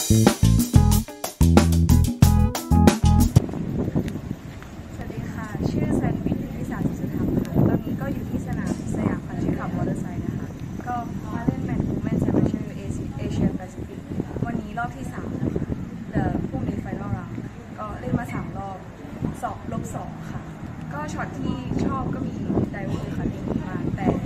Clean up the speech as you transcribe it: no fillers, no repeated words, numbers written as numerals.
สวัสดีค่ะ ชื่อแซนวิชพิสารสุธรรมค่ะ ตอนนี้ก็อยู่ที่สนามสยามคันทรีคลับมอเตอร์ไซค์นะคะ ก็มาเล่นแมตช์วูแมนแชมเปี้ยนชิพเอเชียแปซิฟิกวันนี้รอบที่3แล้วค่ะแต่พรุ่งนี้ไฟนอลรันก็เล่นมา3 รอบ2 ลบ 2ค่ะ ก็ช็อตที่ชอบก็มีไดเวอร์ค่ะดีมากแต่